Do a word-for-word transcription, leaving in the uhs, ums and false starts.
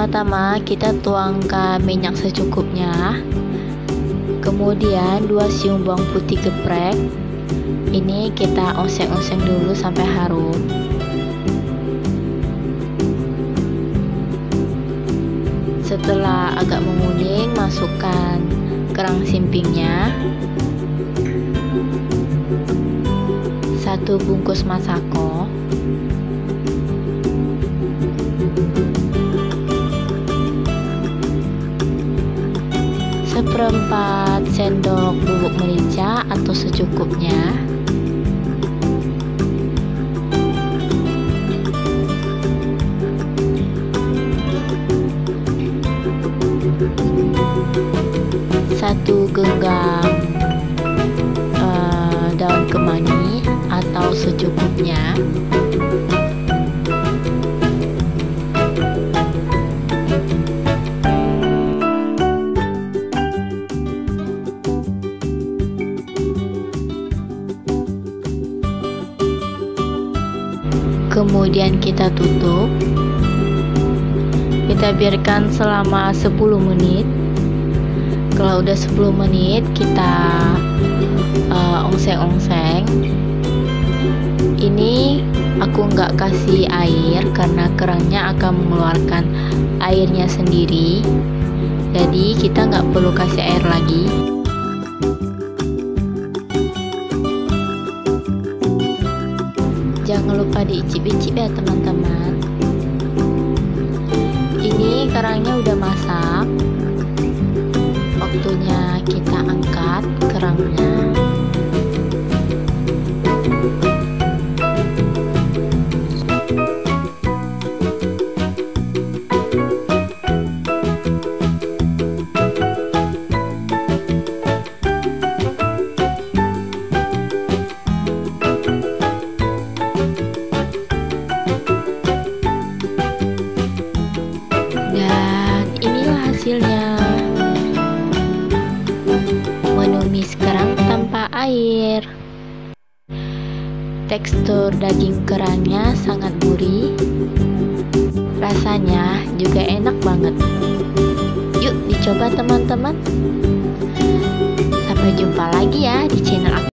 Pertama-tama kita tuangkan minyak secukupnya. Kemudian dua siung bawang putih geprek. Ini kita oseng-oseng dulu sampai harum. Setelah agak menguning, masukkan kerang simpingnya. Satu bungkus masako. Seperempat sendok bubuk merica atau secukupnya. Satu genggam uh, daun kemangi atau secukupnya. Kemudian kita tutup. Kita biarkan selama sepuluh menit. Kalau udah sepuluh menit, kita uh, ongseng-ongseng. Ini aku nggak kasih air karena kerangnya akan mengeluarkan airnya sendiri. Jadi kita nggak perlu kasih air lagi. Jangan lupa diicip-icip ya teman-teman. Ini kerangnya udah masak. Waktunya kita angkat kerangnya. Dan inilah hasilnya. Menumis kerang tanpa air. Tekstur daging kerangnya sangat gurih. Rasanya juga enak banget. Yuk dicoba teman-teman. Sampai jumpa lagi ya di channel aku.